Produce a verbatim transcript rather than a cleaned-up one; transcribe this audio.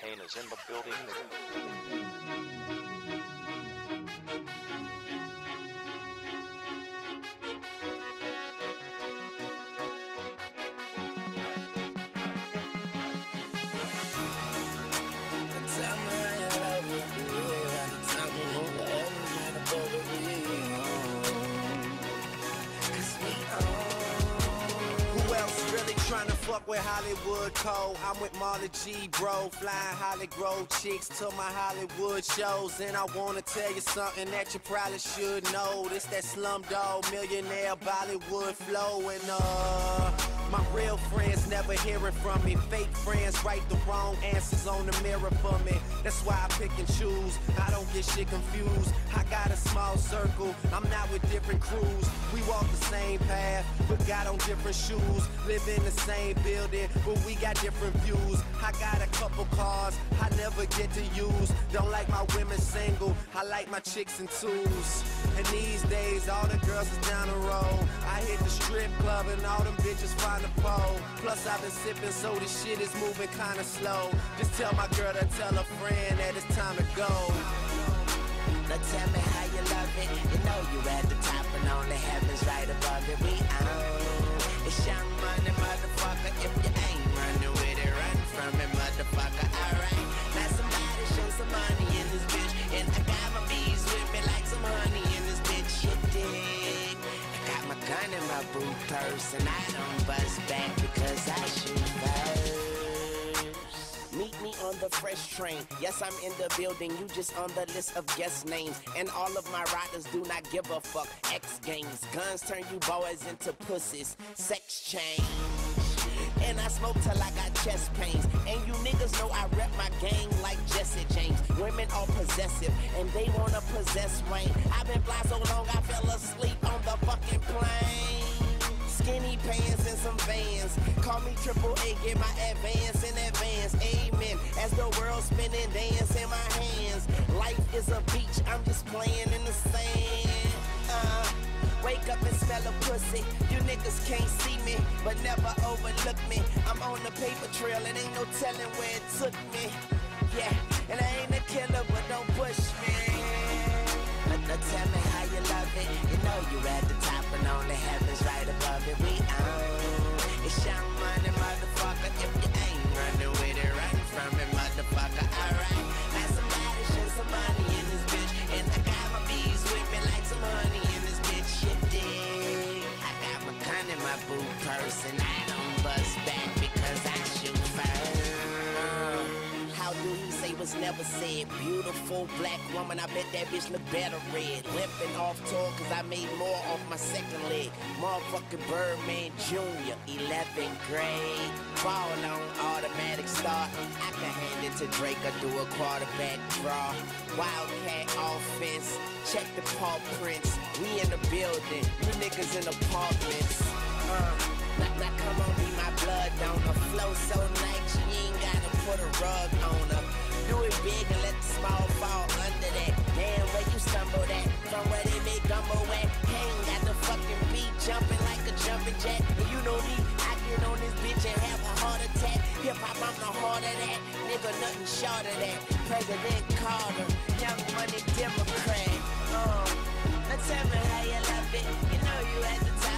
Kane is in the building. Trying to fuck with Hollywood Cole. I'm with Marley G, bro. Flying Holly Grove chicks to my Hollywood shows. And I wanna tell you something that you probably should know. This that Slumdog Millionaire Bollywood flow. And uh my real friends never hearing from me. Fake friends write the wrong answers on the mirror for me. That's why I pick and choose. I don't get shit confused. I got a small circle. I'm not with different crews. We walk the same path, but got on different shoes. Live in the same building, but we got different views. I got a couple cars I never get to use. Don't like my women single. I like my chicks in twos. And these days, all the girls is down the road. I hit the strip club and all them bitches find the pole. Plus I've been sipping, so this shit is moving kinda slow. Just tell my girl to tell a friend that it's time to go. Now tell me how you love it. You know you at the top and only heaven's right above it. We own it's Young Money, motherfucker. If you ain't running with it, run from it, motherfucker. Alright, now somebody show some money in this bitch. And I got my bees with me like some honey in this bitch. You dig? I got my gun in my boot purse and I don't bust back because I shoot first. Meet me on the fresh train. Yes, I'm in the building. You just on the list of guest names. And all of my riders do not give a fuck. X Games. Guns turn you boys into pussies. Sex change. And I smoke till I got chest pains. And you niggas know I rep my gang like Jesse James. Women are possessive and they wanna possess Wayne. I've been fly so long I fell asleep on the fucking plane. Skinny pants and some Vans. Call me Triple A, get my advance in advance. Amen. As the world spinning, dance in my hands. Life is a beach, I'm just playing in the sand. Uh, wake up and smell a pussy. You niggas can't see me, but never overlook me. I'm on the paper trail and ain't no telling where it took me. Yeah, and I ain't a killer, but don't push me. Now tell me how you love it. You know you at the top and only heaven's right above it. We own it's Young Money, motherfucker. If you ain't running with it, run from it, motherfucker. Alright, now somebody show some money in this bitch. And I got my bees with me like some honey in this bitch. You dig? I got my gun in my boot purse and I don't bust back because I shoot first. How do you say what's never said? Beautiful black woman, I bet that bitch look better red. Limping off tour cause I made more off my second leg. Motherfucking Birdman Junior, eleventh grade. Ball on automatic start. I can hand it to Drake or do a quarterback draw. Wildcat offense, check the paw prints. We in the building, you niggas in apartments. Uh, now, now come on, be my blood donor. Flow so nice, you ain't gotta put a rug on her. Do it big and let the small fall under that. Damn, where you stumble at? From where they make gumbo at. Hang got the fucking beat jumping like a jumping jack. And you know me, I get on this bitch and have a heart attack. Hip hop, I'm the heart of that. Nigga, nothing short of that. President Carter, Young Money Democrat. Um, now tell me how you love it. You know you at the top.